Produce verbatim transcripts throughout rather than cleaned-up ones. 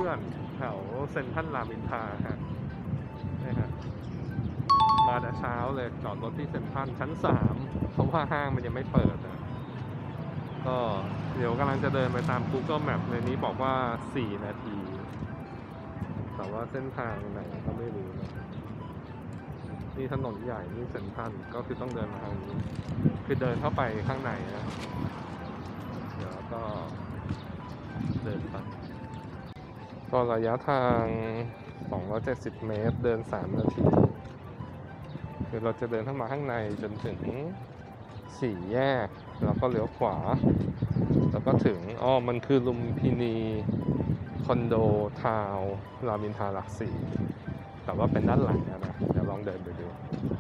อนแถวเซ็นทรัลรามอินทราฮะนี่ฮะมาแต่เช้าเลยจอดรถที่เซ็นทรัลชั้นสามเพราะว่าห้างมันยังไม่เปิดนะก็เดี๋ยวกำลังจะเดินไปตาม Google Map ในนี้บอกว่าสี่นาทีแต่ว่าเส้นทางไหนก็ไม่รู้นะนี่ถนนใหญ่นี่เซ็นทรัลก็คือต้องเดินมาทางนี้คือเดินเข้าไปข้างในนะเดี๋ยวก็เดินไปก็ระยะทางสองร้อยเจ็ดสิบเมตรเดินสามนาทีคือเราจะเดินเข้ามาข้างในจนถึงสี่แยกแล้วก็เลี้ยวขวาแล้วก็ถึงอ๋อมันคือลุมพินีคอนโดทาวน์รามอินทราหลักสี่แต่ว่าเป็นด้านหลังนะเดี๋ยวลองเดินไปดู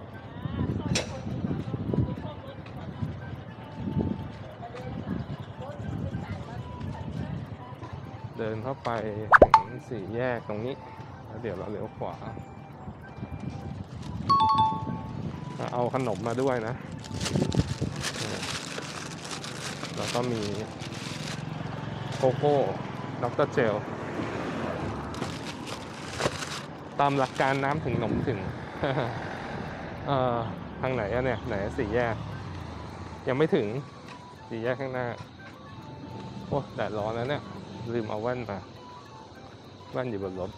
เดินเข้าไปถึงสี่แยกตรงนี้แล้วเดี๋ยวเราเลี้ยวขวาเอาขนมมาด้วยนะแล้วก็มีโกโก้ด็อกเตอร์เจลตามหลักการน้ำถึงหนมถึง เอ่อทางไหนอะเนี่ยไหนสี่แยกยังไม่ถึงสี่แยกข้างหน้าโอ้แดดร้อนแล้วเนี่ยลืมเอาแว่นมาแว่นอยู่บนรถ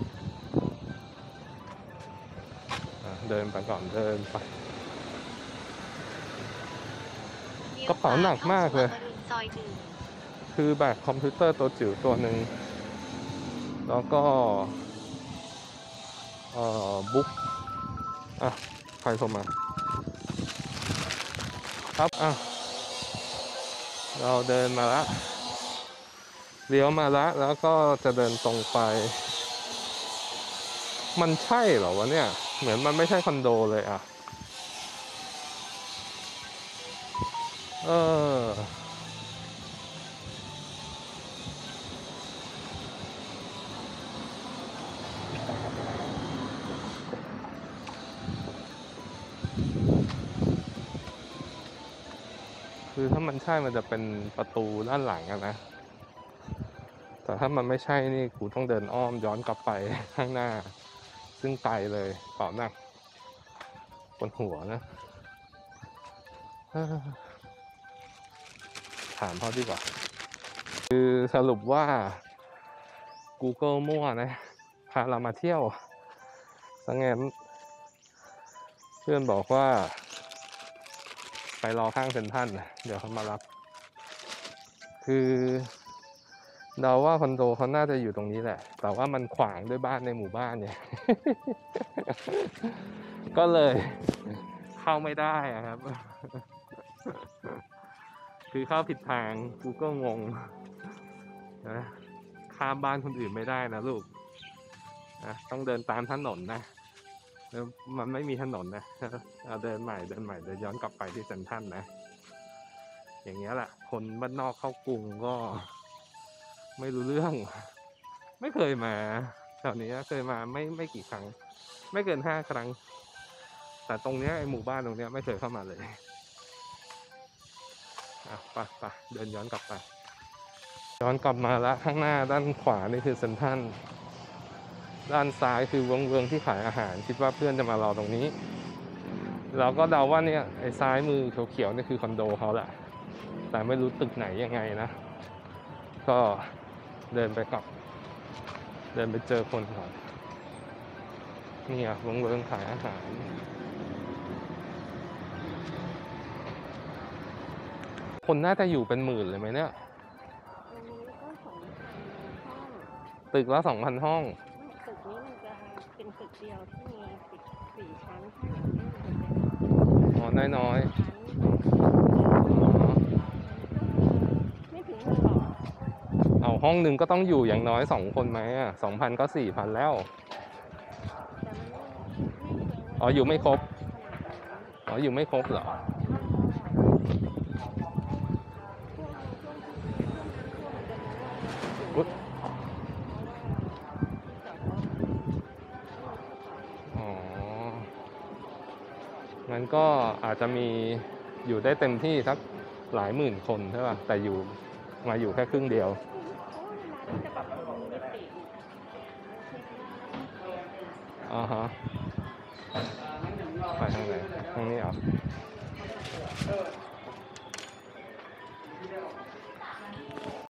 เดินไปก่อนเดินไปกระเป๋าหนักมากเลยคือแบกคอมพิวเตอร์ตัวจิ๋วตัวหนึ่งแล้วก็เอ่อบุ๊กอ่ะใครโทรมาครับอ่ะเราเดินมาละเลี้ยวมาละแล้วก็จะเดินตรงไปมันใช่เหรอวะเนี่ยเหมือนมันไม่ใช่คอนโดเลยอ่ะเออคือถ้ามันใช่มันจะเป็นประตูด้านหลังอะนะแต่ถ้ามันไม่ใช่นี่กูต้องเดินอ้อมย้อนกลับไปข้างหน้าซึ่งไกลเลยเปล่าหนักบนหัวนะถามเขาดีกว่าคือสรุปว่า Google มั่วนะพาเรามาเที่ยวสังเกตเพื่อนบอกว่าไปรอข้างเซ็นทรัลเดี๋ยวเขามารับคือเดาว่าคอนโดเขาน่าจะอยู่ตรงนี้แหละแต่ว่ามันขวางด้วยบ้านในหมู่บ้านเนี่ย ก็เลยเข้าไม่ได้ครับ คือเข้าผิดทางกูก็งงนะข้ามบ้านคนอื่นไม่ได้นะลูกนะต้องเดินตามถนนนะมันไม่มีถนนนะเอาเดินใหม่เดินใหม่เดินย้อนกลับไปที่เซ็นทรัลนะอย่างเงี้ยแหละคนบ้านนอกเข้ากรุงก็ไม่รู้เรื่องไม่เคยมาแถวนี้เคยมาไม่ไม่กี่ครั้งไม่เกินห้าครั้งแต่ตรงเนี้ยไอหมู่บ้านตรงเนี้ยไม่เคยเข้ามาเลยอ่ะไปไปเดินย้อนกลับไปย้อนกลับมาแล้วข้างหน้าด้านขวานี่คือเซ็นทรัลด้านซ้ายคือวงเวียนที่ขายอาหารคิดว่าเพื่อนจะมารอตรงนี้เราก็เดาว่าเนี่ยไอ้ซ้ายมือเขียวๆนี่คือคอนโดเขาแหละแต่ไม่รู้ตึกไหนยังไงนะก็เดินไปกับเดินไปเจอคนก่อนนี่อ่ะวงเวียนขายอาหารคนน่าจะอยู่เป็นหมื่นเลยไหมเนี่ยตึกละสองพันห้องตึกนี้มันจะเป็นตึกเดียวที่มีสิบสี่ชั้นถ้าอย่างนี้มันจะอ๋อน้อยๆไม่ถึงหรอกเอาห้องหนึ่งก็ต้องอยู่อย่างน้อยสองคนไหมอ่ะสองพันก็สี่พันแล้วอ๋ออยู่ไม่ครบอ๋ออยู่ไม่ครบเหรออ๋องั้นก็อาจจะมีอยู่ได้เต็มที่สักหลายหมื่นคนใช่ป่ะแต่อยู่มาอยู่แค่ครึ่งเดียวอ่าฮะไปทางไหนทางนี้เหรอ